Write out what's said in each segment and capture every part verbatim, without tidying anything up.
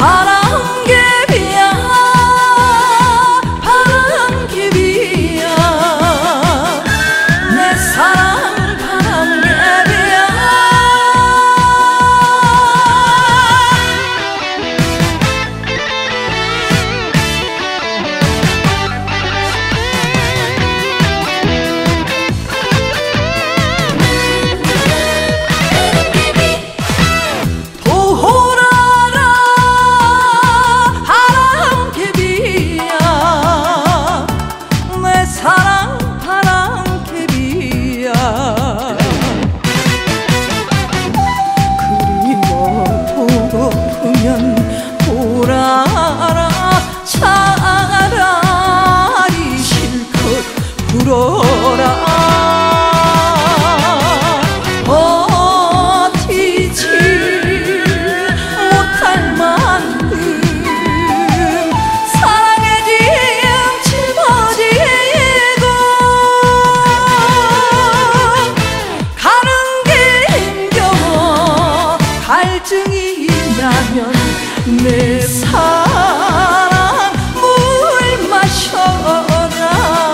바람개비야 바람개비야 내 사랑 바람개비야 돌아라 차라리 실컷 불어라 버티지 못할 만큼 사랑의 지형 짊어지고 가는 길 힘겨워 갈증이 나면 내 사랑 물 마셔라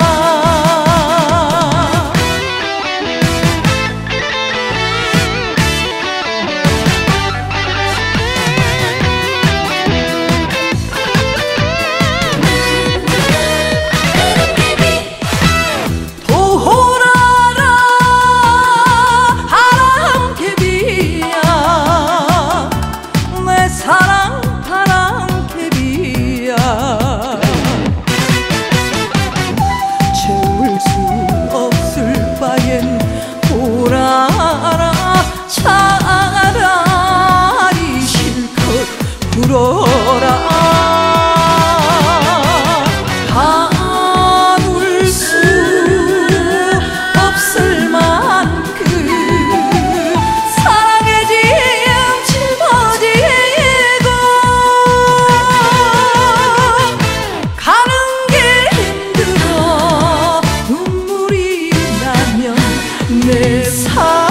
돌아라 바람개비야 내 사랑 바람개비야 채울 수 없을 바엔 돌아라 차라리 실컷 불어라 가눌 수 없을 만큼 사랑의 지형 짊어지고 가는 길 힘들어 눈물이 나면 내 사랑